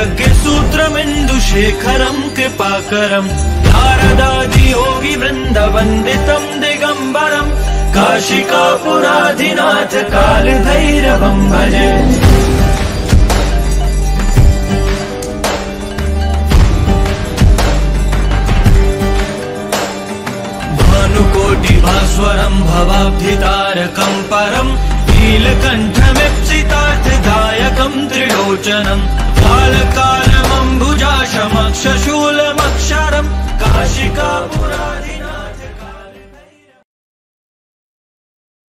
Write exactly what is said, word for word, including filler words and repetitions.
यज्ञसूत्रमिन्दुशेखरं कृपाकरं नारदादि योगी वृन्दवन्दितं दिगम्बरं काशिकापुराधिनाथ कालभैरवं भजे। भानुकोटिभास्वरं भवाब्धितारकं परं नीलकण्ठमीप्सितार्थदायकं त्रिलोचनं कालकालमम्बुजाक्षमक्षशूलमक्षरं काशिकापुराधि